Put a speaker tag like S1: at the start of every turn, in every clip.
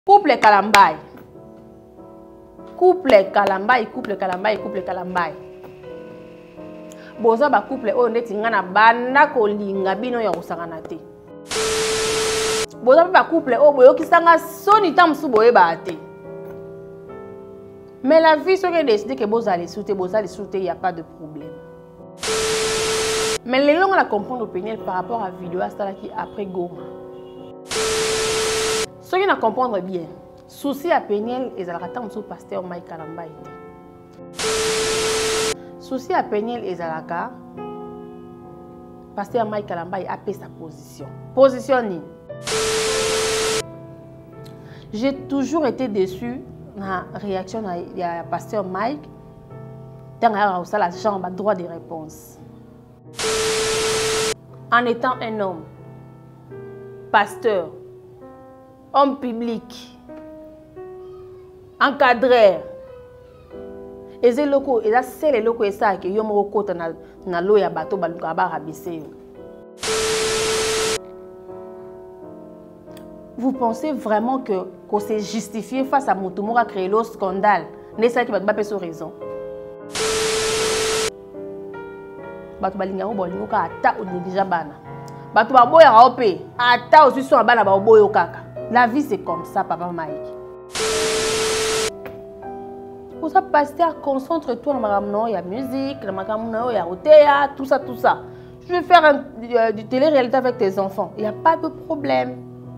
S1: Couple Kalambay. Couple Kalambay, couple Kalambay, couple Kalambay. Boza ba couple o neti ngana banda kolinga bino ya kusangana te. Boza ba couple o boyo kisanga soni tamsu boye ba te. Mais la vie ce que décidé que boza les souter, il y a pas de problème. Mais les longs la comprendre opinion par rapport à la vidéo à qui après Goma. Ce qui n'a comprendre bien, souci à Peniel et Zalaka sous pasteur Mike Kalambay. Souci à Peniel et Zalaka, pasteur Mike Kalambay a fait sa position. Positionne. J'ai toujours été déçu de la réaction de pasteur Mike dans la chambre droit de réponse. En étant un homme, pasteur, homme public, encadreur, et c'est loko, et là c'est les locaux et ça que yo mo kota na lo ya bato baluka ba rabise. Vous pensez vraiment que c'est justifié face à Mutumu a créé le scandale? N'est ça qui va pas sur raison? Bato balinga o bolingo ka ata o déjà bana. Bato ba boya ka opé ata aussi so bana ba boyo kaka. La vie c'est comme ça, papa Mike. Pour ça, pasteur, concentre-toi dans la musique, dans le théâtre, tout ça, tout ça. Je vais faire du télé-réalité avec tes enfants. Il n'y a pas de problème.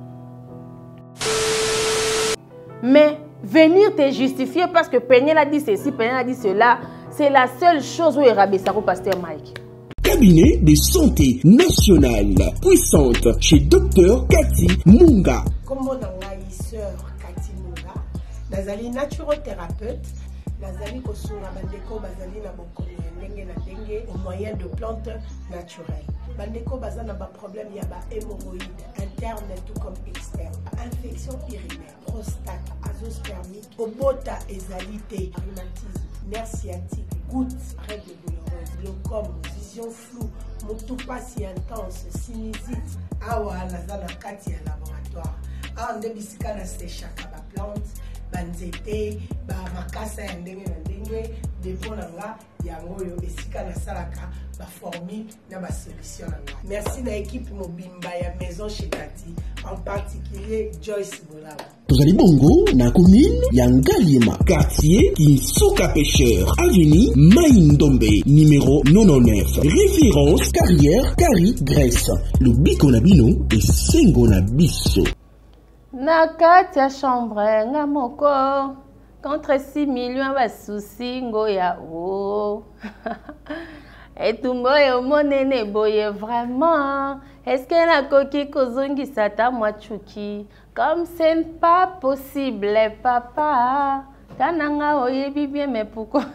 S1: Mais venir te justifier parce que Peniel a dit ceci, Peniel a dit cela, c'est la seule chose où il rabaisse au pasteur Mike.
S2: Cabinet de santé nationale puissante chez Dr Cathy Munga.
S3: Comme mon sœur Cathy Munga, nazali naturothérapeute, nazali kosura bandeko bazali na bokomi ndenge na ndenge au moyen de plantes naturelles. Bandeko bazana ba problème ya ba hémorroïdes interne tout comme externe, infection urinaire, prostate, azoospermie, obota ezalité, rhumatisme, nerf sciatique, gouttes, règles douloureuses, glaucome, vision floue, motupa si intense, sinusite, awa nazana kati ya laboratoire. Awa nde bisika na séchaka ba plante, banzete, ba makasa ya ndenge na ndenge, depo na nga yango yo esika na salaka ba formule na ba solution na nga. Merci na équipe mobimba ya maison chez Cathy, en particulier Joyce Bolaba.
S2: Tozali bongo na commune ya Ngaliema, quartier Kinsuka Pêcheur, avenue Maïndombe, numéro 99. Référence carrière Kari Grèce. Le biko na bino et sengo na biso.
S1: Na kati ya chambre nga moko contre 6 millions ba souci ngoya o. Et tout moyo monene boye vraiment. Est-ce que na koki kozongi sata mwachuki? Comme ce n'est pas possible, papa. Tananga oyebi bien, mais pourquoi?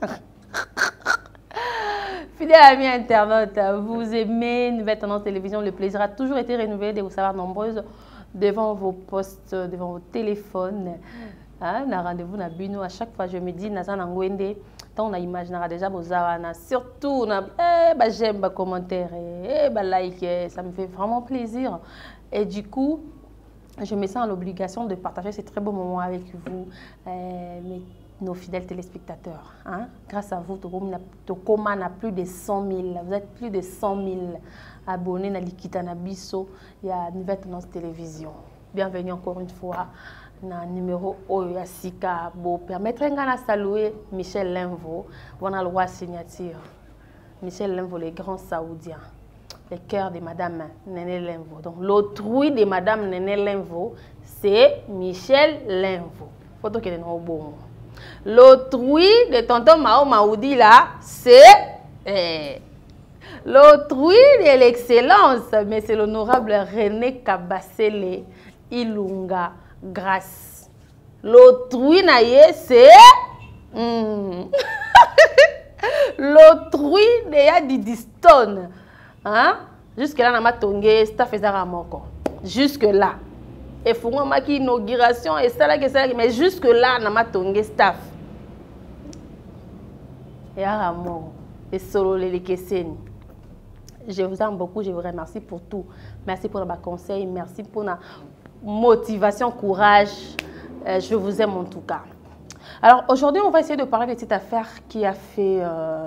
S1: Fidèles amis internautes, vous aimez Nouvelle Tendance Télévision. Le plaisir a toujours été renouvelé de vous savoir nombreuses devant vos postes, devant vos téléphones. Na rendez-vous na bino. À chaque fois, je me dis, Nazan Angwende, on a imaginera déjà vos awana. Surtout, j'aime les commentaires, like, ça me fait vraiment plaisir. Et du coup, je me sens l'obligation de partager ces très beaux moments avec vous, nos fidèles téléspectateurs. Grâce à vous, Tokoma a plus de 100 000. Vous êtes plus de 100 000 abonnés à Likita Nabiso et à Nouvelle Tendance Télévision. Bienvenue encore une fois dans le numéro Oyasika. Pour permettre de saluer Michel Lenvo, on a le roi signature. Michel Lenvo, le grand saoudien. Le cœur de Madame Néné Lenvo. Donc l'autrui de Madame Néné Lenvo, c'est Michel Lenvo. Photo qui est dans le bon. L'autrui de tonton Mao Maoudi là, c'est l'autrui de l'excellence, mais c'est l'honorable René Kabasele Ilunga Grâce. L'autrui naïe, c'est l'autrui de Yadi Stone. Jusque là, on a tongé staff et Zaramoko. Jusque là. Et faut qu'on ait une inauguration et ça là, mais jusque là, on a tongé staff. Et Aramoko. Et solo les Kesseni. Je vous aime beaucoup, je vous remercie pour tout. Merci pour vos conseils, merci pour motivation, courage. Je vous aime en tout cas. Alors aujourd'hui, on va essayer de parler de cette affaire qui a fait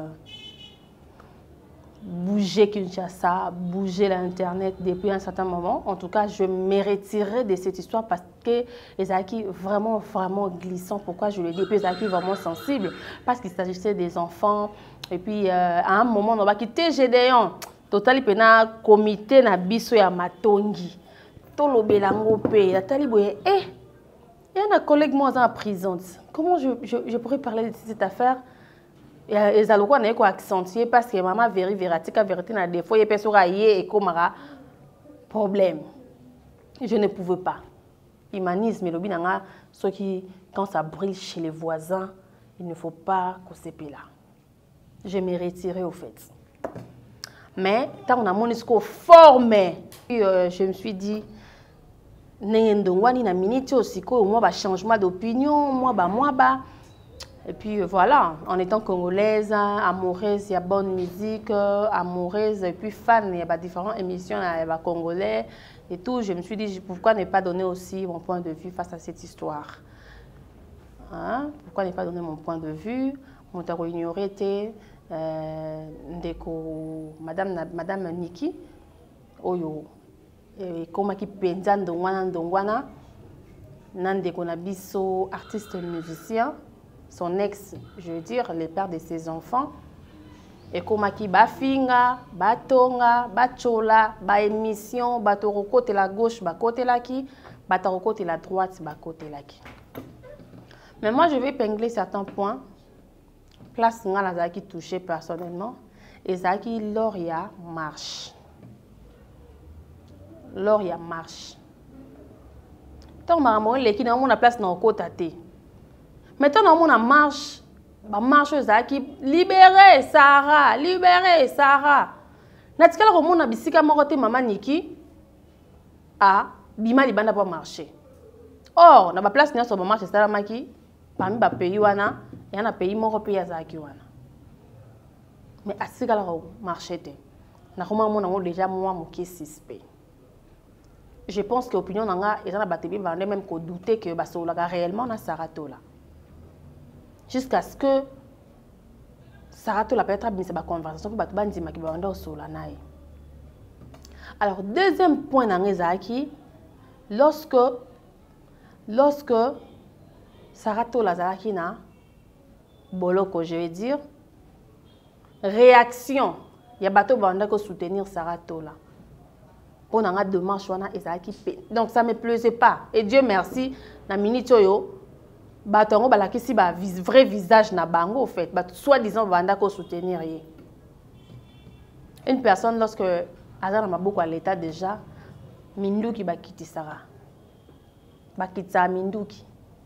S1: bouger Kinshasa, bouger l'Internet depuis un certain moment. En tout cas, je me retirerai de cette histoire parce que les acquis vraiment, vraiment glissants. Pourquoi je le dis? Et puis les acquis vraiment sensibles parce qu'il s'agissait des enfants. Et puis à un moment, on va quitter Gédéon. Total, il y a un comité na biso ya matongi. Tolo belango pe. La taliboye. Eh, il y a un collègue moi en prison. Comment je pourrais parler de cette affaire? Et ça le quoi accentuer parce que maman vérité na défaut et personne et comme problème. Je ne pouvais pas. Humanisme et le binanga ce qui quand ça brille chez les voisins, il ne faut pas qu'on se là. Je me retirais au fait. Mais tant on a mon esco formé, je me suis dit n'engondwani na minute aussi ko moi ba changement d'opinion, moi ba et puis voilà, en étant congolaise, amoureuse, il y a bonne musique, amoureuse et puis fan, il y a différentes émissions, il y a congolais et tout. Je me suis dit, pourquoi ne pas donner aussi mon point de vue face à cette histoire? Hein? Pourquoi ne pas donner mon point de vue? Mon tarot ignoré était Madame Niki, Oyo, et comment qui penza ndongwana, nandeko nabiso artiste musicien. Son ex, je veux dire, le père de ses enfants. Et comment qui bafinga, batonga, bachola, ba émission, batoro côté la gauche, ba côté la qui, batoro côté la droite, ba côté la qui. Mais moi, je vais épingler certains points. Place nga la qui touché personnellement. Et ça qui Loria marche. Loria marche. Tant maman l'équipe dans mon place dans côté. Maintenant, on a marche, marche qui libérer Sarah, libérer Sarah. Natikala ko mona bisika morote maman Niki a bima libanda pour marcher. Or, na ba place na so ba marche Sarah maki parmi ba pays wana, y a na pays moko pays azaki wana. Mais asikala ko marcher te. Na ko mona déjà moi moki suspect. Je pense que opinion nanga ezana batebi bande même ko douter que ba so la réellement na Sarato là. Jusqu'à ce que Sarato la peut-être abîmer sa conversation pour battre bandima qui va vendre au solanaï. Alors deuxième point dans les lorsque Sarato la Zaraki na boloko, je vais dire réaction, il y a bateau banda ko soutenir Sarato là. On a deux marches wana ezaki pe. Donc ça me plaisait pas et Dieu merci na minute yo batongo balakisi ba vrai visage na bango au fait soi-disant banda ko soutenir ye. Une personne lorsque azana maboko à l'état déjà minduki bakiti Sarah bakita minduki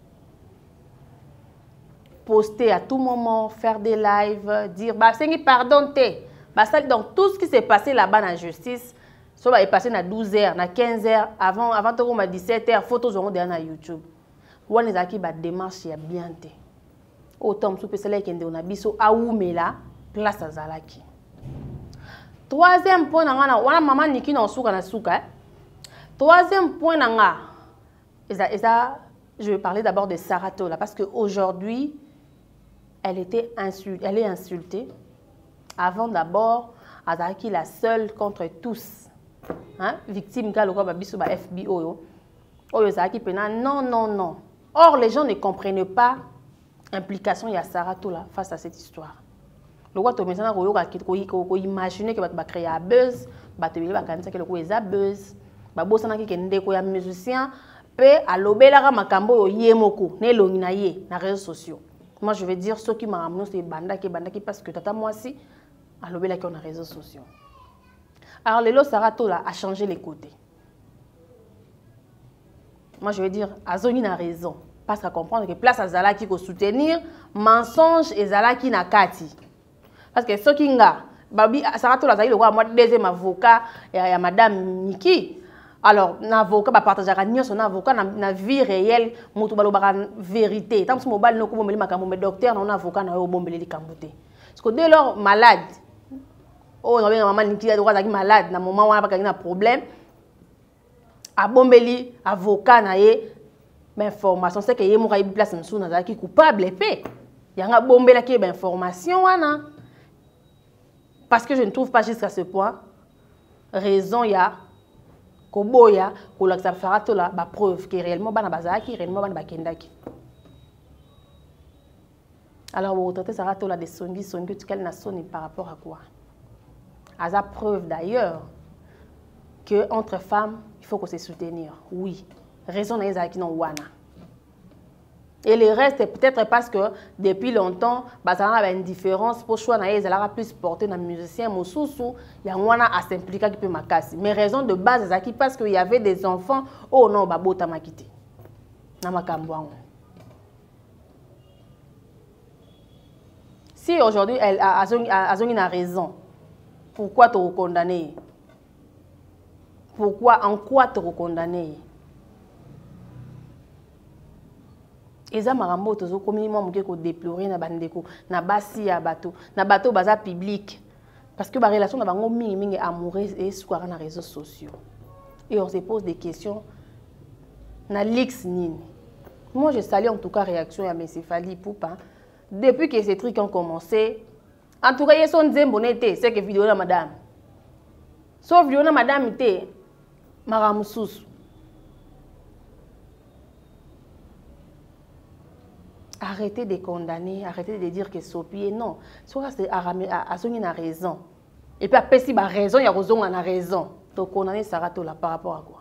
S1: poster à tout moment, faire des lives, dire bah c'est pardon te bah ça donc tout ce qui s'est passé là-bas dans la justice ça va passer na 12h na 15h avant to comme 17h photos on dans YouTube. Wan ezaki ba démarche ya bien te. Autant sous pesela kende on abiso aumela place azalaki. Troisième point nanga wana maman Niki na suka na suka. Troisième point nanga je vais parler d'abord de Sarato là parce que aujourd'hui elle est insultée. Avant d'abord azalaki la seule contre tous. Hein? Victime galoko ba biso ba FBO yo. Oyo zaki pena non. Or, les gens ne comprennent pas l'implication de Sarato là face à cette histoire. Le roi Tomé Sana ko imaginer que va créer un buzz, va te dire que le ko eza buzz, ba bosana ki kende ko ya musicien pe alobela makambo yo yemoko ne longi na ye na réseaux sociaux. Moi je vais dire ceux qui m'a ramené c'est bandaki parce que tata moi si alobela ki on a réseaux sociaux. Alors le Sarato là a changé les côtés. Moi, je veux dire, Azoni a raison. Parce qu'à comprendre que place à Zalaki pour soutenir, mensonge et Zalaki na kati. Parce que ce qui nga, Babi, Sarato la Zali, le roi, moi, deuxième avocat, il y a Madame Niki. Alors, l'avocat va partager son avocat dans la vie réelle, mutu balo baka vérité. Tant que mobile no ko bombeli makambo mais docteur non avocat na yo bombeli likambote. Parce que dès lors malade, oh on maman Niki a droit d'être malade, na moment wana pas un problème. A bombeli avocat na ye mais information c'est que ye mo kay place msou na zaki coupable pe. Yanga bombela ki ben information wana. Parce que je ne trouve pas jusqu'à ce point raison ya koboya ko la farato la ba preuve que réellement bana bazaki réellement bana bakendaki. Alors vous traitez ça rato la de songi tu quelle nation par rapport à quoi? À la preuve d'ailleurs que entre femmes il faut qu'on se soutenir. Oui, raison na ezaki non wana. Et le reste peut-être parce que depuis longtemps bazana une différence pour choix na ezala plus porté na musicien mosusu ya wana a s'impliquer qui peut makasi. Mais raison de base ezaki parce qu'il y avait des enfants oh non babota makité. Na makambo. Si aujourd'hui elle a une raison, pourquoi te recondamner? Pourquoi, en quoi te recondamner? Eza marambo tozo communément muke ko déplorer na bandeko na basi ya bato na bato baza public parce que ba relation na bango mingi amoureuse et square na réseaux sociaux et on se pose des questions na lix nini. Moi je salue en tout cas réaction ya Monsieur Fally Ipupa depuis que ces trucs ont commencé. En tout cas ils sont nzembonete c'est que vidéo na madame sauf vidéo na madameité maramususu. Arrêtez de condamner, arrêtez de dire que Sopi non. Soit c'est à son a raison. Et puis après si bah raison, il y a raison, on a raison. Donc condamner Sarato là par rapport à quoi?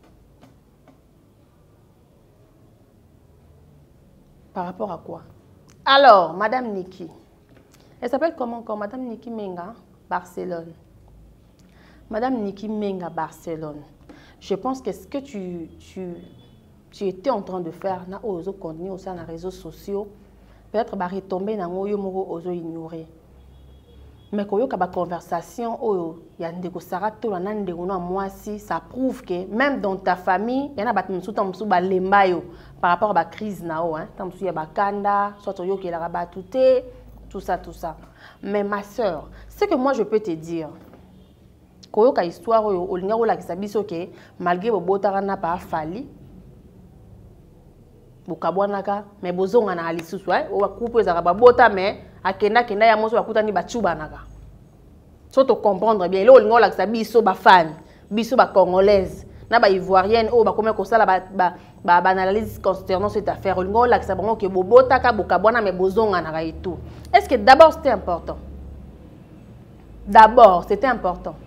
S1: Par rapport à quoi? Alors, Madame Niki. Elle s'appelle comment encore? Madame Niki Menga, Barcelone. Madame Niki Menga, Barcelone. Je pense que ce que tu étais en train de faire, na ozo contenu aussi dans les réseaux sociaux, peut-être va retomber dans oyo moko ozo ignorer. Mais quand il y a une conversation, il y a des sarato la nande gono moi si ça prouve que même dans ta famille, il y en a bat msuta ba lembayo par rapport à la crise nao hein, tant il y a bakanda, soit yo qui la rabatouté, tout ça. Mais ma sœur, ce que moi je peux te dire, quand il y a une histoire au linga la kisabiso que malgré bobotara na pas Fally bukabwanaka mais bozonga na alisusu o couple za babota mais akenda ya moso bakuta ni bachubanaka. So to comprendre bien lo linga la kisabiso ba fan biso ba congolaise na ba ivoirienne o ba comme ko sala ba analyse concernant cette affaire linga la kisabango que bobotaka bukabwana mais bozonga na et tout. Est-ce que d'abord c'était important? D'abord, c'était important.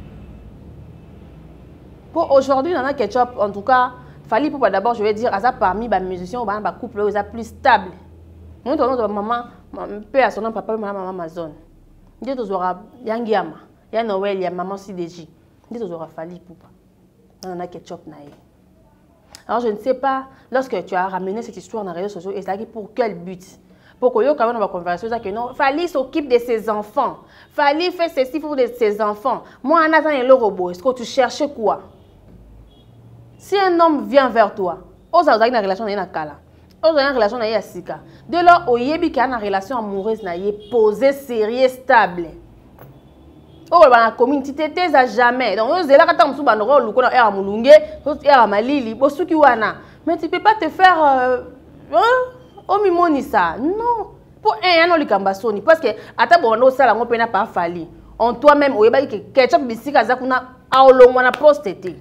S1: Pour aujourd'hui, dans la ketchup, en tout cas, Fally Ipupa d'abord, je vais dire, à parmi les musiciens, ou les couples plus stable. Nous, maman, peu à son nom, papa, maman, Amazon. Nous avons Yangiama, Yann Noël, Yann maman CDJ. Nous avons Fally Ipupa. Dans la ketchup. Alors, je ne sais pas, lorsque tu as ramené cette histoire dans les réseaux sociaux, et ça pour quel but? Pour que quand même, on va converser, que non, Fally s'occupe de ses enfants. Fally fait ceci pour ses enfants. Moi, Anna, et le robot, est-ce que tu cherches quoi? Si un homme vient vers toi, vous avez une relation avec Kala, vous avez une relation avec Sika. Dès lors, vous avez une relation amoureuse posée, sérieuse, stable. Oh, la communauté t'es à jamais. Donc, vous avez là quand vous avez un rôle, à Moulungue, à Malili, mais tu ne peux pas te faire au mimonisa. Non. Pour un an, le parce que à ta bonne ça, on peut pas Fally. En toi-même, vous avez que ketchup bisika zakuna a olongwana posté.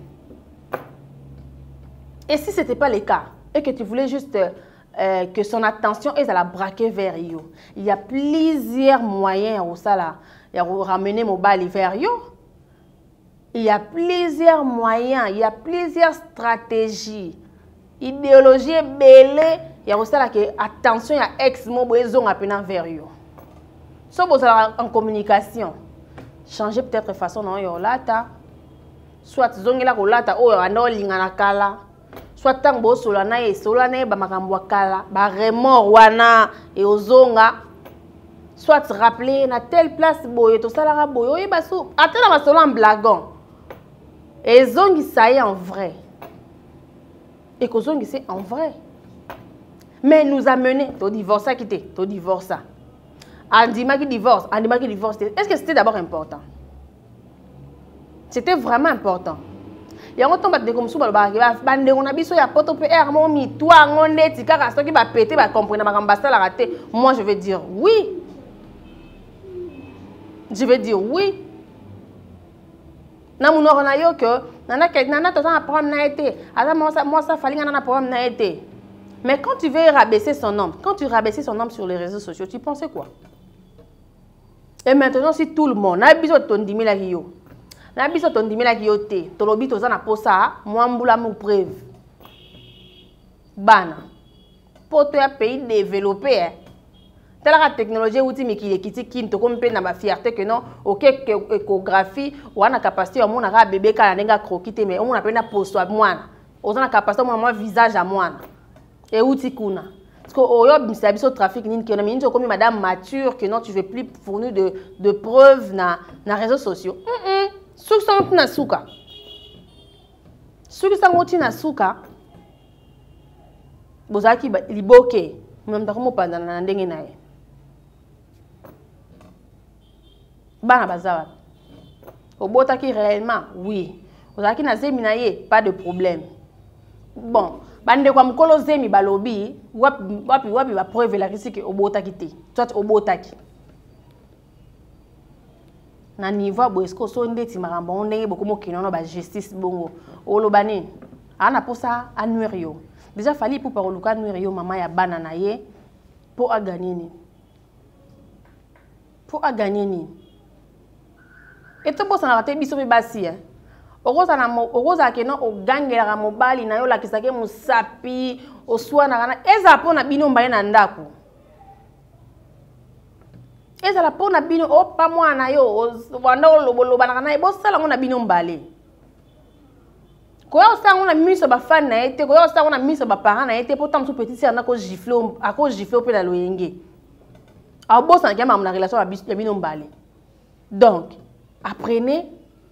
S1: Et si ce n'était pas le cas, et que tu voulais juste que son attention est à la braquer vers you, il y a plusieurs moyens de ramener mon bal vers you. Il y a plusieurs moyens, il y a plusieurs stratégies, idéologie belle, il y a aussi que attention, il y a ex-mot vers you. Si vous êtes en communication, changez peut-être façon non yo lata, soit zongela ko lata o ando lingana kala. Soit tant bo solana e solana ba makambo kala ba remor wana e ozonga soit rappeler na telle place boye to salara boye ba so atela ba solo en blaguant et zongi ça est en vrai et que zongi c'est en vrai mais nous a mené au divorce à quitter au divorce Andima qui divorce est-ce que c'était d'abord important? C'était vraiment important. yango tomba de comme souba ba bande on a biso ya poto pe er mo mi toi ngondeti kaka soki ba péter ba comprendre ba kambasta la raté. Moi je vais dire oui. Je vais dire oui. Na mon na yo que nana to ça problème na été. Ala moi ça fallait nana problème na été. Mais quand tu veux rabaisser son nom, quand tu rabaisses son nom sur les réseaux sociaux, tu pensais quoi? Et maintenant si tout le monde na biso ton 10 000 yo. Na biso ton 10 000 yo te, to lobi to za na posa, moi mbula mu preuve. Bana. Pour toi pays développé telle la technologie outil mais qui est to comme na ba fierté que non OK échographie ou na capacité au monde na bébé ka na nga croquité mais on appelle na posto à moi on a capacité moi visage à moi et outil kuna parce que oyo biso trafic nini que na comme madame mature que non tu veux plus fournir de preuves na réseaux sociaux suki sango na suka suki sango na suka bozaki liboke même ta comme pendant na ndenge na ye bana bazawa obotaki réellement oui ozaki na zemi na ye pas de problème bon bande kwa mkolo zemi balobi wapi ba preuve la risque obotaki te soit obotaki na niveau boesko so ndeti makambo ndenge bokomo kinono ba justice bongo olobani ana posa anuire yo déjà fallait pour paroluka nuire yo mama ya bana na ye pour a gagner ni et tout ça na raté biso be basi hein okoza keno ogangela mobali na yo la kisake musapi oswa na kana eza pona bino mbaye na ndako eza la pona bino opa mwana yo wanda oloboloba na kana bosala ngona bino mbale koyo sango na miso ba fan na ete koyo sango na miso ba parents na ete pourtant so petit sœur na ko gifler pe na loyenge a bossa na na relation ya bino mbale donc apprenez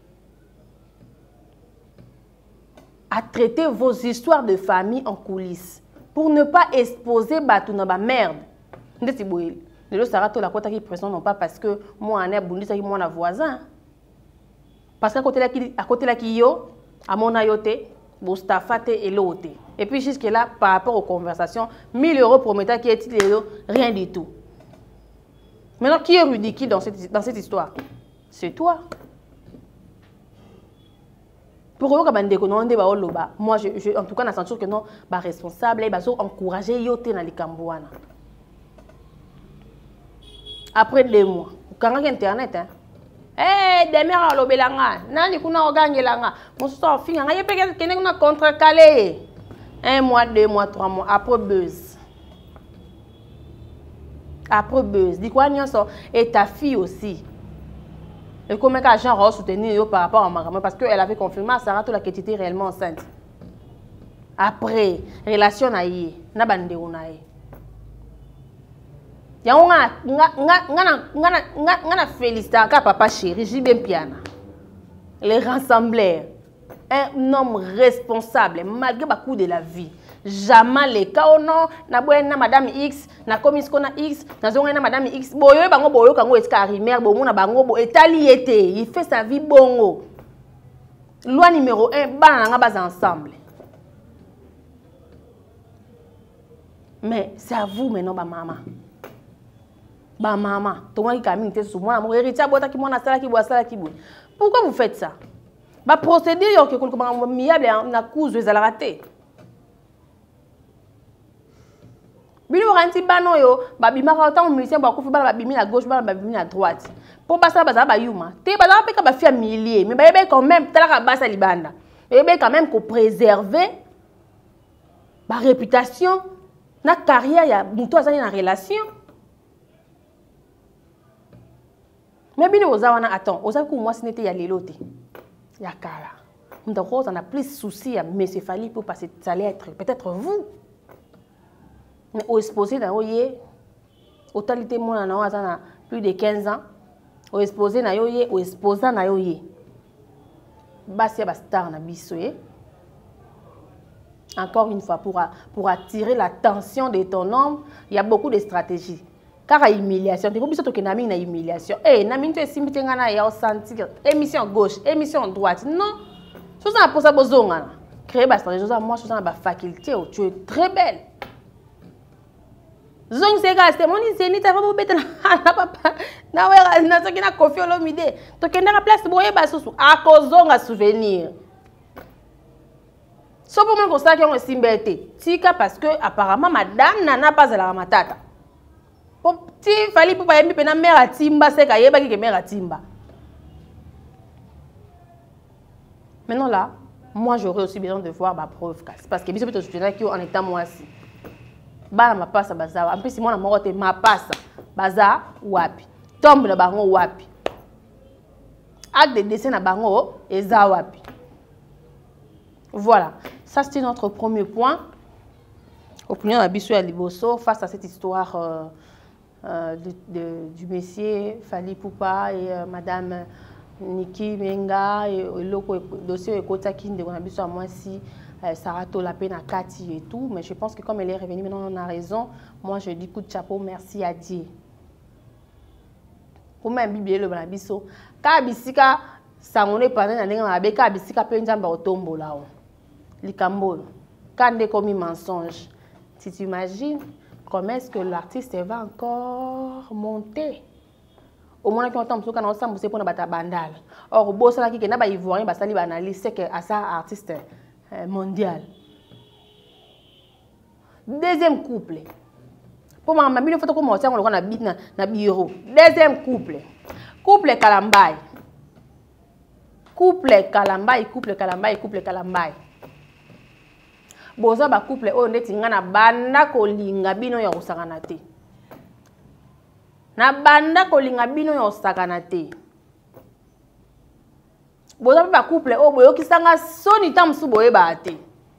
S1: à traiter vos histoires de famille en coulisses pour ne pas exposer Batuna ba merde. Ndeti boyel. Le sarato la kota qui pression non pas parce que moi en abundi ça qui moi na voisin. Parce qu'à côté là qui yo à mon ayote, bostafate et l'autre. Et puis jusque là par rapport aux conversations, 1000 € promettant qui est rien du tout. Maintenant qui est ridicule dans cette histoire? C'est toi. Pour eux, moi, en tout cas, je sens que non, responsable, ils sont encouragés à dans les Cambouana. Après 2 mois, quand on a internet, eh, des mères à l'obélanga, nani kuna ogangelanga, mon soeur fin, on a payé quelqu'un a contrecalé. 1 mois, 2 mois, 3 mois, après buzz. Après buzz, dis quoi, et ta fille aussi. Et comment les gens ont soutenu par rapport à Maramé parce qu'elle avait confirmé à Sarah qu'elle était réellement enceinte. Après, relation na yé, na bande onaye. Ya ngana féliciter ka papa chéri, j'ai bien piana. Les rassembleurs, un homme responsable malgré beaucoup de la vie. Jamais les cas non na boyena madame X na komisko na X na zonga na madame X boyo bango kango eskari mère bo mona bango bo etali été il fait sa vie bongo loi numéro 1 bana nga bas ensemble mais c'est à vous maintenant ba maman to moi qui camine te sous moi mon héritier bota ki mona sala ki bo sala ki bo pourquoi vous faites ça ba procédure yo ke ko miable na cause de la raté. Bino ranti bano yo babimaka autant musicien ba kufi bana babimi à gauche bana babimi à droite pour passer baza ba yuma te baza pe ka ba fia millier mais ba quand même tala basa libanda et quand même ko préserver ba réputation na carrière ya muto azali na relation mais bino ozawana attends oza ku moi sinete ya lelote ya kala muto ko on a plus souci à monsieur Fali pour passer ça allait être peut-être vous. Mais au exposé na oye totalité mona na azana plus de 15 ans au exposé na yoye au exposant na yoye basi ba star na biso encore une fois pour attirer l'attention de ton homme il y a beaucoup de stratégies car à humiliation tu biso to ke na mingi na humiliation na mingi to esimbi tenga na ya sentir émission gauche émission droite non chose na posa bozonga créer ba stratégie ça moi chose na ba faculté tu es très belle zong c'est gasté mon c'est ni ta va bobeta na papa na wera na soki na Koffi Olomide to kenda ka place boye ba susu akozonga souvenir so pour moi constat qui ont simbete tika parce que apparemment madame nana pas la matata ti fali pour pas yembi na mère atimba c'est ka yeba ki mère atimba. Maintenant là, moi j'aurais aussi besoin de voir ma preuve parce que biso peut soutenir qui en état moi aussi. Bana ma passe baza. En plus si moi na morote ma passe baza wapi. Tombe na bango wapi. Acte de dessin na bango eza wapi. Voilà, ça c'était notre premier point. Opinion na biso ya liboso face à cette histoire du monsieur Fally Ipupa et madame Niki Menga et le dossier Ekotaki de Gonabiso à moi si Sarah Tolapena Kati et tout, mais je pense que comme elle est revenue maintenant on a raison. Moi je dis coup de chapeau, merci à Dieu. Pour même Bible le Gonabiso ka bisika sangone pendant na ndenge na beka bisika pe nzamba otombo là likambo quand commis mensonge. Si tu imagines comment est-ce que l'artiste va encore monter. Au moins, quand on a ensemble, c'est pour nous battre bandal. Or, au bout de ça, qui est là, ils vont analyser c'est que ça artiste mondial. Deuxième couple. Pour moi, ma photo comme ça, on a bit na bureau. Deuxième couple. Couple Kalambay. Couple Kalambay, couple Kalambay, couple Kalambay. Boza ba couple o ndeti ngana banda kolinga bino ya kusakana te. Na banda kolinga bino ya kusakana te. Boza ba couple o boyo kisanga soni tamsu boye ba te.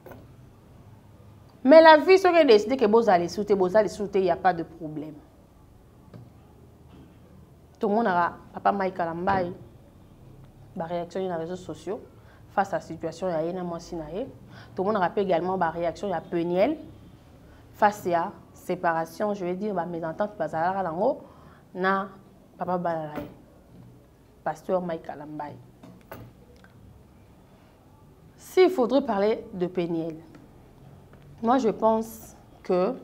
S1: Mais la vie serait décidé que boza les souter, il y a pas de problème. Tout le monde a papa Mike Kalambay ba réaction sur les réseaux sociaux face à la situation ya yena mwasi na ye. Tout le monde rappelle également la réaction de Peniel face à la séparation, je veux dire, mes ententes pas à la na papa Balalaye, pasteur Mike Kalambay. S'il faudrait parler de Peniel, moi je pense que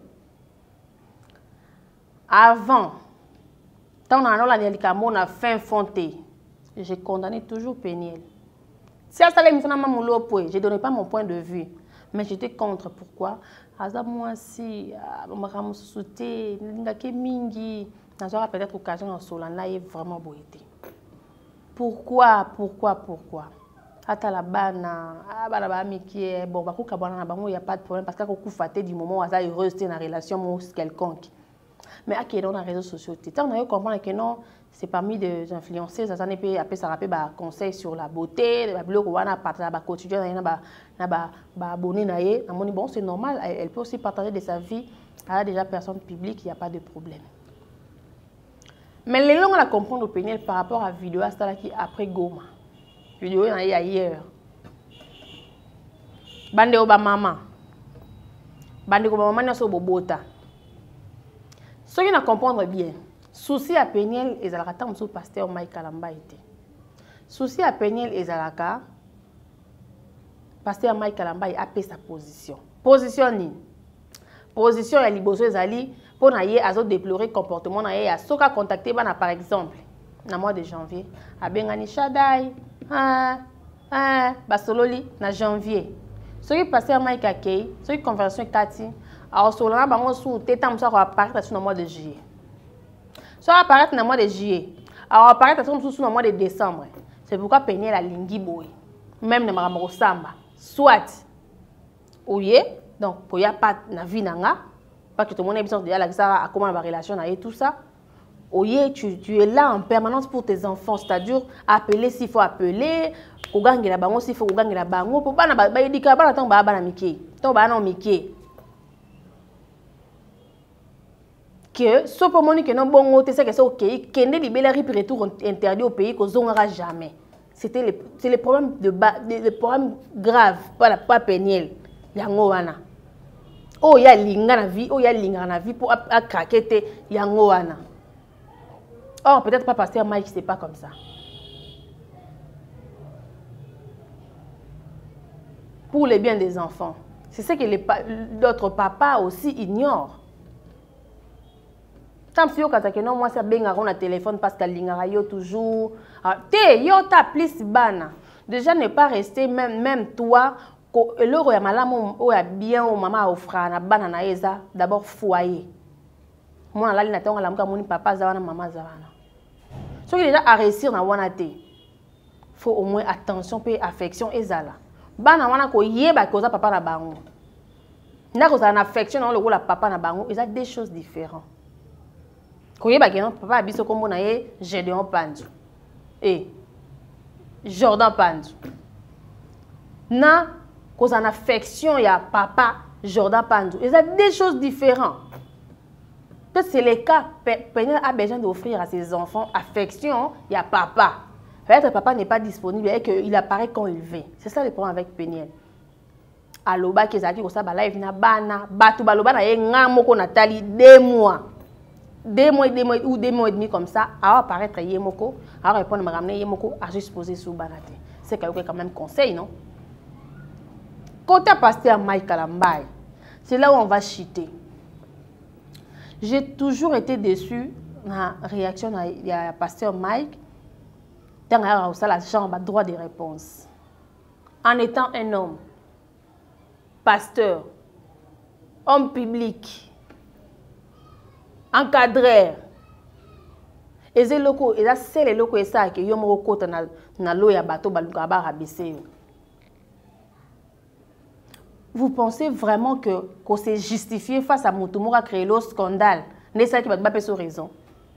S1: avant, tant on a fin fonté, j'ai condamné toujours Peniel. Si à ça, je ne donnais pas mon point de vue, mais j'étais contre. Pourquoi? Moi, si je me soutais, peut-être occasion de Solana est vraiment beau. Pourquoi? Ata la bana, bon, il n'y a pas de problème parce qu'il y a du moment où il est heureux dans la relation quelconque. Mais à qui est dans les réseaux sociaux, on a compris que non. C'est parmi des influenceurs, ça ça rappelle conseil sur la beauté, la blog on a partagé la quotidien, abonné bon c'est normal, elle peut aussi partager de sa vie à déjà personne publique, il n'y a pas de problème. Mais les gens on a comprendre l'opinion par rapport à la vidéo qui après Goma. Vidéo il y a hier. Bande Obama. Bande Obama n'a so bobota. Ce qui n'a comprendre bien. Souci à Peniel et Zalaka tam sous pasteur Mike Kalambay était. Souci à Peniel et Zalaka pasteur Mike Kalambay a pris sa position. Position ni. Position ya liboso ezali pour na ye azo déplorer comportement na ye ya soka contacter bana par exemple na mois de janvier a bengani Shadai basololi na janvier. Ce qui pasteur Mike akei, ce qui conversation Kati a solana bango sous tetam ça va apparaître sur le mois de juillet. Ça va apparaître dans le mois de juillet. Alors, apparaître dans le mois de décembre. C'est pourquoi Peniel a lingi boy. Même dans Maramoro Samba. Soit, oui, donc, pour y a pas de vie, parce que tout le monde a besoin de dire à comment la relation et tout ça. Oui, tu es là en permanence pour tes enfants. C'est-à-dire, appeler s'il faut appeler, pour gagner la bango s'il faut gagner la bango, pour pas dire que la bango est Mickey. Ton bango Mickey. Que ce pour moi que non bon c'est que c'est ok que ne libérer retour interdit au pays qu'on n'aura jamais. C'est les problèmes les problèmes graves pas Peniel yango wana. Oh ya linga na vie, oh ya linga na vie pour à craquer yango wana. Or peut-être pas pasteur Mike c'est pas comme ça. pour le bien des enfants. C'est ce que d'autres papas aussi ignorent. Tant que tu as moi ça benga on a téléphone parce qu'elle yo toujours te yo ta plus bana. Déjà ne pas rester même toi ko eloro ya malamu o ya bien o mama ofra na bana na eza d'abord foyer. Moi là na tonga la muka moni papa zawana mama zawana. Ce qui déjà à réussir na wana te. Faut au moins attention pe affection ezala. Bana wana ko yeba ko za papa na bango. Na ko za na affection na le la papa na bango, ils ont des choses différentes. Ko yeba ke non papa abiso kombo na ye Gédéon Pandu. Jordan Pandu. Na ko za na affection ya papa Jordan Pandu. Ils ont des choses différentes. Peut-être c'est le cas, Péniel a besoin d'offrir à ses enfants affection, il y a papa. Peut-être papa n'est pas disponible et qu'il apparaît quand il veut. C'est ça le problème avec Péniel. Aloba qui est ko sa ba live na bana, batu baloba na ye ngamoko Nathalie 2 mois. 2 mois ou 2 mois et demi comme ça, à apparaître yemoko, à répondre à ramener yemoko, à juste poser sous banate. C'est quand même conseil, non? Côté pasteur Mike Kalambay, c'est là où on va chuter. J'ai toujours été déçue de la réaction de pasteur Mike dans la chambre droit de réponse. En étant un homme, pasteur, homme public, encadreur, et c'est loko, et c'est les locaux et ça que yomo kota na lo ya bateau baluka ba rabissé. Vous pensez vraiment que c'est justifié face à Moutoumou à créer le scandale? N'est-ce pas qui va te battre sur raison?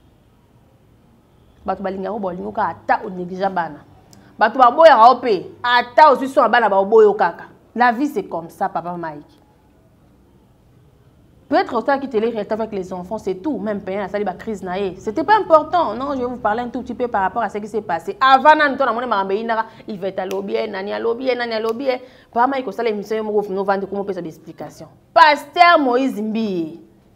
S1: Batou balingaro bolingo ka ata o négligea bana. Batou ba boya raopé ata aussi sur bana ba boyo kaka. La vie c'est comme ça, papa Mike. Peut-être autant qui télé avec les enfants, c'est tout. Même payer la salle de crise naïe. C'était pas important. Non, je vais vous parler un tout petit peu par rapport à ce qui s'est passé. Avant, il va être à l'objet, nani à l'objet, nani à l'objet. Papa Mike, ça l'émission, nous vendre comment peut faire des explications. Pasteur Moïse Mbi.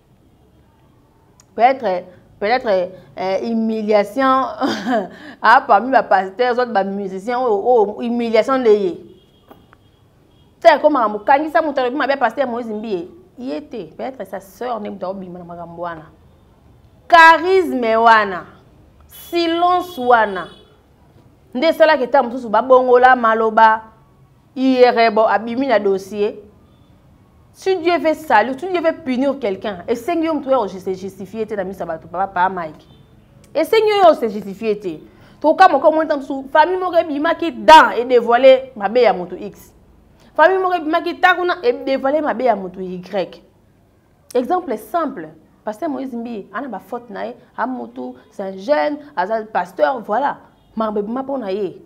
S1: Peut-être humiliation parmi les pasteurs, autres musiciens, humiliation de c'est comme un moukangi, ça m'a pasteur Moïse Mbi. Il était peut-être sa sœur n'est pas obligée de charisme wana, silence wana. Nde cela qui est en dessous babongola maloba, irebo abimi na dossier. Si Dieu veut saluer, si Dieu veut punir quelqu'un, et Seigneur toi je sais justifier te na misa bato papa Mike. Et Seigneur se justifier te. To ka mo ko mo tam sou famille mo bima ki dan et dévoiler ma be ya moto X. Famille Moré Makita et dévoiler ma bé à moto Y. Exemple simple. Pasteur Moïse Mbi, on a ma faute naïe, à moto, c'est un jeune, un pasteur, voilà. Ma bébé pour naïe.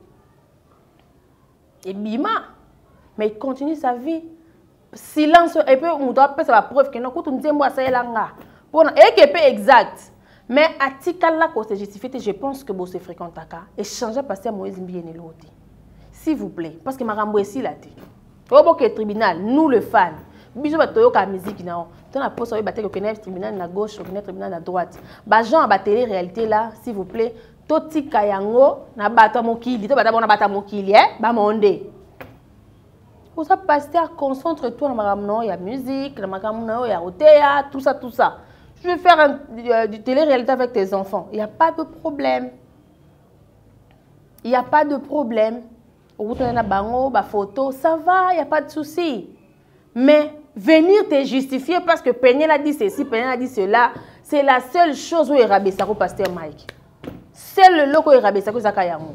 S1: Et bima, mais il continue sa vie. Silence et puis on doit faire la preuve que non, quand on dit moi ça est là, pour et que peu exact. Mais à tikal là qu'on se justifie, je pense que vous se fréquentez et changer pasteur Moïse Mbi et l'autre. S'il vous plaît, parce que ma rambo ici là. Au tribunal, nous le fans, bisous batoyo ka musique na on. Ton a poste baté que tribunal na gauche, que tribunal na droite. Ba gens ba télé réalité là, s'il vous plaît, toti kayango na bata mokili, to bata bona bata mokili ba monde. Pour ça pasteur, concentre-toi na makamno ya musique, na makamno ya théâtre, tout ça. Je vais faire du télé réalité avec tes enfants. Il y a pas de problème. Il y a pas de problème. Au bango, photo, ça va, il n'y a pas de souci. Mais venir te justifier parce que Péniel a dit ceci, Péniel a dit cela, c'est la seule chose où il rabaisse au pasteur Mike. C'est le loco où il rabaisse au Zakayamo.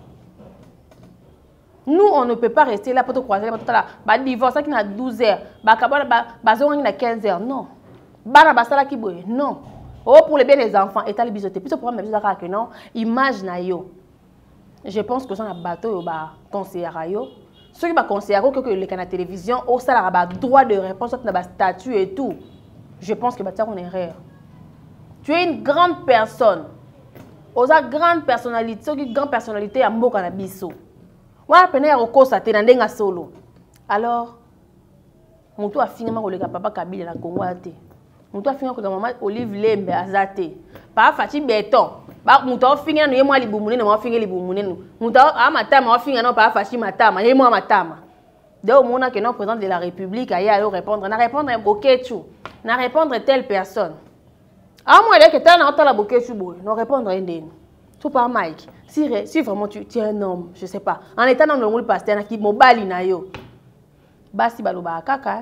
S1: Nous, on ne peut pas rester là pour te croiser, pour te là. Bah divorce qui n'a 12 heures, bah qui n'a 15 heures, non. Bah basala qui boye, non. Oh pour le bien des enfants, et t'as les bisotés. Puis ce problème, c'est que non, image na yo. Je pense que ça a bateau ba conseiller rayo. Ceux qui ba conseiller que le canal télévision au ça a droit de réponse sur na statut et tout. Je pense que ba ça on erreur. Tu es une grande personne. Aux grande personnalité, ceux qui grande personnalité à mboka na biso. Wa pena ya kokosa te na ndenga solo. Alors mutu a finalement koleka papa Kabila na Congo ate. Mutu a finalement koleka maman Olive Lembe azate. Pa Fati Beton. Ba muto finga no yemo libumune no finga libumune no muto amatama wa finga no pa fashi matama yemo amatama Dès au moment que non président de la République a à répondre, na répondre un bokechu, na répondre telle personne. À moi là que tu as la bokechu boy, non répondre un den. Tout par Mike. Si vraiment tu es un homme, je sais pas. En étant dans le monde pasteur qui mobali na yo. Basi baloba kaka.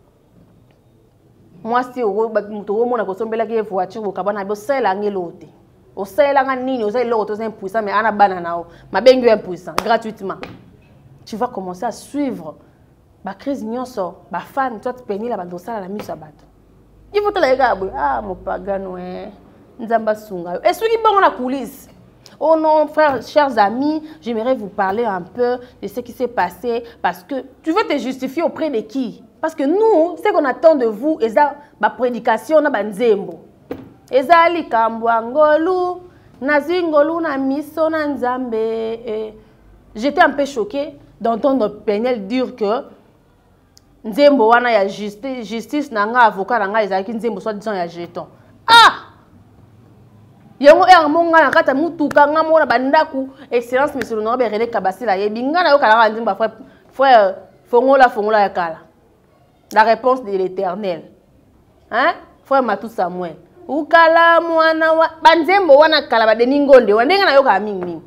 S1: Moi si au muto mo na ko sombela ke voiture bo kabana bo sela ngelote. O sela nga nini, o sela l'autre impuissant mais ana banana o. Ma bengu impuissant gratuitement. Tu vas commencer à suivre ba crise nyonso, ba fan toi tu peigner la bandosala la misa bato. Il faut te la regarder. Ah mon pagano nzamba sunga. Et ce qui bon la coulisse. Oh non, frères, chers amis, j'aimerais vous parler un peu de ce qui s'est passé parce que tu veux te justifier auprès de qui? Parce que nous, ce qu'on attend de vous, c'est la prédication na banzembo. Ezali kambwangolu, nazingolu na miso na nzambe. J'étais un peu choquée d'entendre Penel dire que nzembo wana ya justice nanga avocat nanga ezali nzembo soit disant ya jeton. Ah! Yango monga na kata mutuka nga mona bandaku excellence monsieur l'honorable René Kabasila yebinga na yo kala nzimba frère fongola ya kala. La réponse de l'Éternel. Hein? Frère Matou Samuel. Ukala mwana wa banzembo wana kala ba deningonde wandenga na yo ka mingi.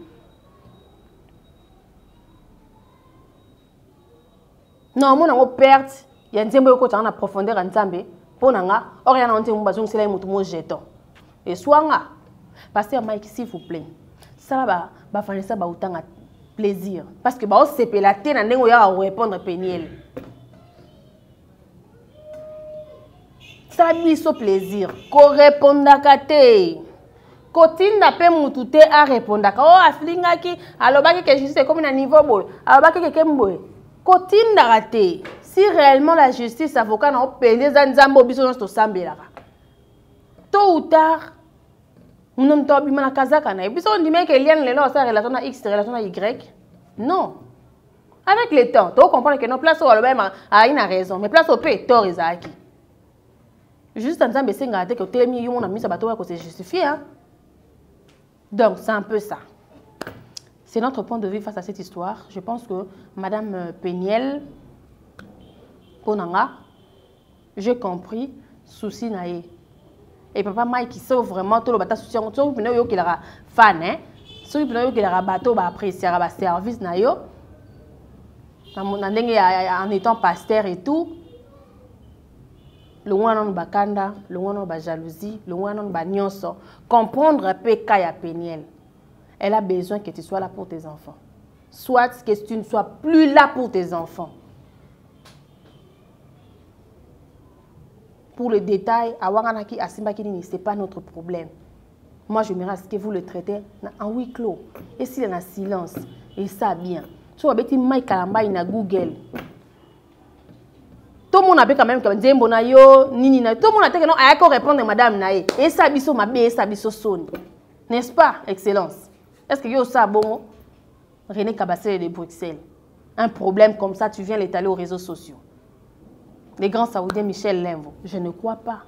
S1: Non mona ngo perte ya nzembo yoko tanga na profondeur nzambe pona nga oriana onte mbazo ngisela mutu mo jeton. Et swanga Pasteur Mike, s'il vous plaît, ça va faire ça autant plaisir. Parce que on se peut la tête, on va répondre Peniel. Ça lui so plaisir. Ko répondre kate. Kotinda pe mutute a répondre. Oh aflinga ki, alobaki que justice comme un niveau boy. Alobaki que kemboy. Kotinda kate. Si réellement la justice avocat na opende za nzambo biso no to sambela. Tôt ou tard nous ne sommes pas kazaka na biso on dit que lien les sa relation à X relation à Y. Non. Avec le temps, tu comprends que nos places au même a une raison, mais place au P tort ezaki. Juste en disant que c'est ngate que temi yo na misa bato ko se justifier hein. Donc c'est un peu ça. C'est notre point de vue face à cette histoire. Je pense que madame Peniel Ponanga, j'ai compris souci naé. Et papa Mike qui sauve vraiment tout le bateau soutien tout le monde qui la fan hein celui qui la bateau va apprécier va service na yo en étant pasteur et tout le wana no bakanda le wana no ba jalousie le wana no ba nyonso comprendre PK ya Peniel elle a besoin que tu sois là pour tes enfants soit que tu ne sois plus là pour tes enfants. Pour le détail, ce n'est pas notre problème. Moi, je me reste que vous le traitez en huis clos. Et s'il y a un silence, et ça bien. Si vous avez Mike Kalamba na Google, tout le monde a quand même comme Zembo na yo, nini na. Tout le monde a dit que non, à quoi répondre madame nae. Et ça biso ma bé, ça biso son. N'est-ce pas, Excellence? Est-ce que yo ça bon? René Kabasele de Bruxelles. Un problème comme ça, tu viens l'étaler aux réseaux sociaux. Les grands Saoudiens Michel Limvo, je ne crois pas.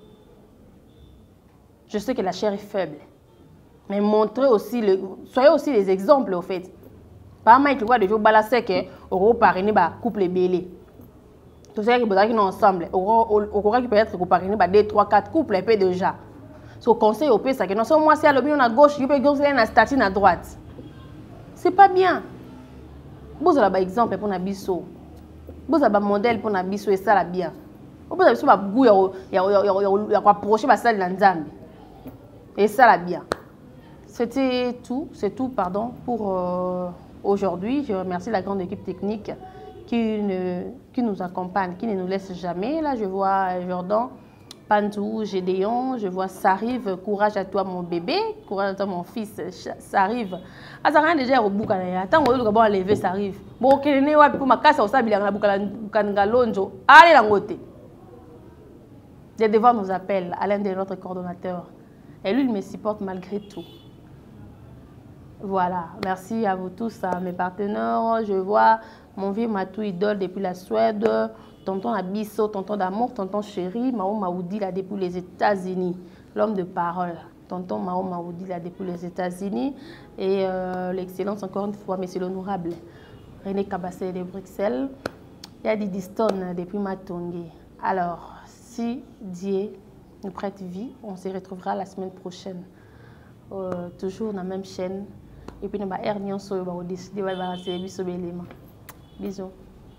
S1: Je sais que la chair est faible. Mais montrez aussi, soyez aussi les exemples au fait. Pas mal que de jours balasser que au parrainer ba couple belé. Tout ça qui peut être ensemble. Au qui peut être parrainer ba 2 3 4 couples un peu déjà. So conseil au pays ça que non seulement moi c'est à l'opinion à gauche, il peut gonfler na statine à droite. C'est pas bien. Vous avez un exemple pour Nabiso. Vous avez un modèle pour Nabiso et ça la bien. Vous avez un goût à approcher la salle d'Anzambi. Et ça la bien. C'était tout, c'est tout, pardon, pour aujourd'hui. Je remercie la grande équipe technique qui nous accompagne, qui ne nous laisse jamais. Là, je vois Jordan, Pantou, Gédéon, je vois Sarive, courage à toi mon bébé, courage à toi mon fils, Sarive. Ah, ça rien déjà au boucan. Attends, on va lever Sarive. Bon, ok, ne wa pour ma casse au sabi la boucan lonjo. Allez la ngote. Les devoirs nous appellent à l'un de notre coordonnateur. Et lui, il me supporte malgré tout. Voilà, merci à vous tous, à mes partenaires. Je vois mon vieux Matou Idole depuis la Suède, tonton Abisso, tonton d'amour, tonton chéri, Mao Maoudi là depuis les États-Unis, l'homme de parole. Tonton Mao Maoudi là depuis les États-Unis. Et l'excellence encore une fois, monsieur l'honorable René Kabasele de Bruxelles. Il y a des Diston depuis Matongue. Alors, si Dieu nous prête vie, on se retrouvera la semaine prochaine. Toujours dans la même chaîne. Et puis, on va décider de balancer l'élément. Bisous.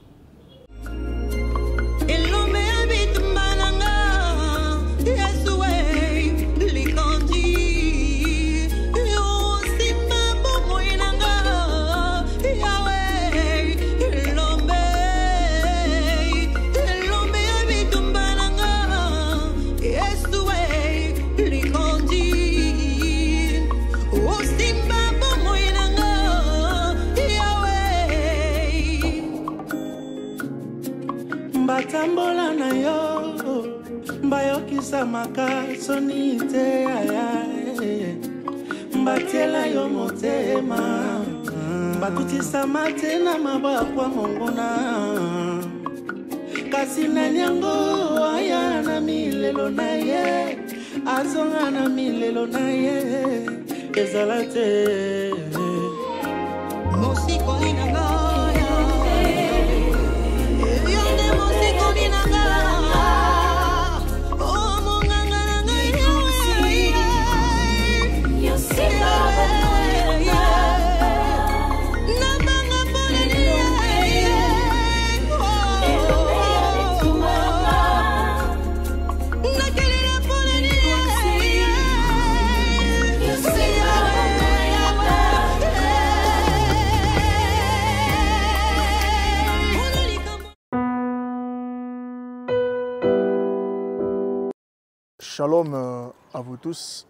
S4: Batambola na yo bayokisa makaso ni te aya mbatiela yo motema bakutisa mate na mabakwa mongona kasi na nyango aya na milelo na ye azonga na milelo na ye ezala te mosiko inanga
S5: Shalom à vous tous,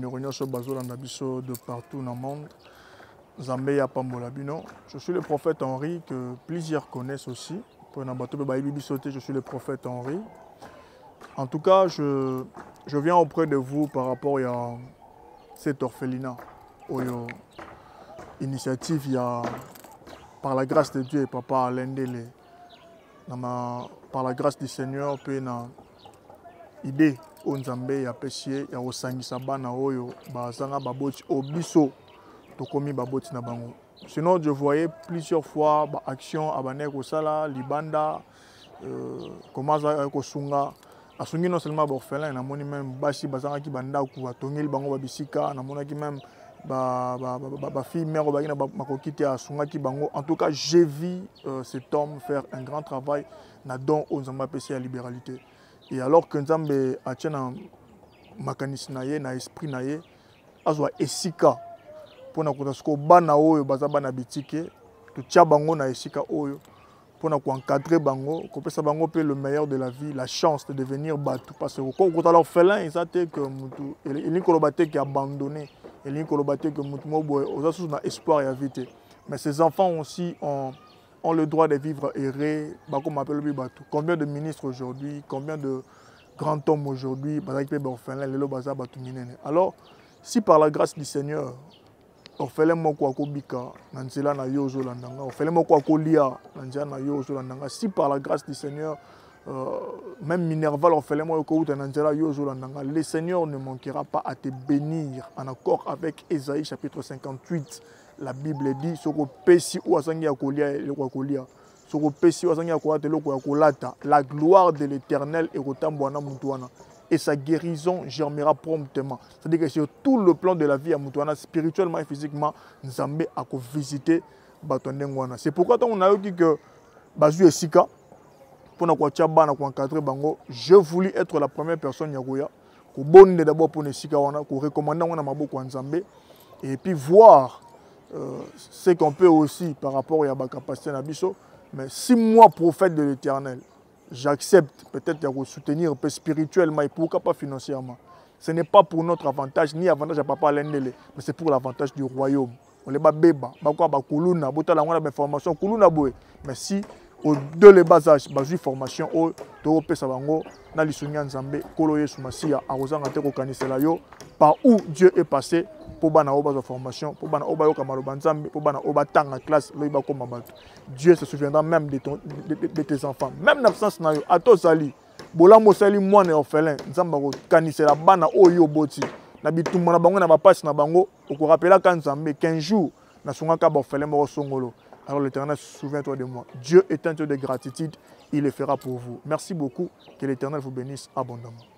S5: de partout dans le monde. Zambeya Pambolabino. Je suis le prophète Henri que plusieurs connaissent aussi. Je suis le prophète Henri. En tout cas, je viens auprès de vous par rapport à cet orphelinat. Initiative, il y a, par la grâce de Dieu et Papa Lendele, par la grâce du Seigneur, puis une idée. Onzambe ya pesier ya osangisa bana oyo bazanga baboti obiso tokomi baboti na bango. Sinon je voyais plusieurs fois ba action abane ko sala libanda comment ça ko sunga asungi non seulement ba orphelin na moni même basi bazanga ki banda ku atongeli bango babisika na mona ki même ba fille mère ba na makokite asunga ki bango. En tout cas j'ai vu cet homme faire un grand travail na don onzamba pesier ya libéralité. Et alors que Nzambe a tient un mécanisme na esprit naie, azwa esika pona kotasko bana oyo bazaba bitike to tia bango na esika oyo pona ko encadrer bango, ko pesa bango pe le meilleur de la vie, la chance de devenir batu parce que quand l'orphelin ils été que mutu il kolobate qui abandonné, il kolobate que mutu mobo ozasu na espoir et vite. Mais ces enfants aussi ont le droit de vivre erré, comme on appelle le bateau. Combien de ministres aujourd'hui, combien de grands hommes aujourd'hui, alors, si par la grâce du Seigneur, orphelin moko akobika, nanzela na yozo landanga, orphelin moko akolia, nanzela na yozo landanga, si par la grâce du Seigneur, même Minerval orphelin moko nanzela yozo landanga, le Seigneur ne manquera pas à te bénir en accord avec Ésaïe chapitre 58. La Bible dit soko pesi ou asangi akolia eloko akolia soko pesi ou asangi akolata eloko akolata la gloire de l'Éternel est rotambwana mutuana et sa guérison germera promptement. C'est-à-dire que sur tout le plan de la vie à mutuana spirituellement et physiquement Nzambe a ko visiter batondengwana. C'est pourquoi on a dit que bazu esika pour na ko tchaba na ko encadrer bango, je voulais être la première personne yakoya ko bonde d'abord pour esika wana ko recommander wana maboko Nzambe et puis voir ce qu'on peut aussi par rapport à la capacité d'Abisso, mais si moi, prophète de l'Éternel, j'accepte peut-être de soutenir spirituellement et pourquoi pas financièrement. Ce n'est pas pour notre avantage, ni avantage à Papa Lendele, mais c'est pour l'avantage du royaume. On les bébé, kuluna, formation kuluna boy. Mais si au deux les bas âges, bazu formation au Torope Sabango, na lisunya Nzambe, Koloye Sumasia, Arosanga Teko Kanisela yo, par où Dieu est passé. Pour bana oba formation, pour bana oba yoka maloba Nzambe, pour bana oba tanga classe, loiba koma batu. Dieu se souviendra même de tes enfants, même l'absence na yo. Ato sali, bola mosali moi ne orphelin, Nzamba ko kanisela bana oyo boti. Na bitumba na bango na ba passe na bango, oko rappela kan Nzambe 15 jours na sunga ka ba orphelin mo songolo. alors l'Éternel, souviens-toi de moi. Dieu est un Dieu de gratitude, il le fera pour vous. Merci beaucoup, que l'Éternel vous bénisse abondamment.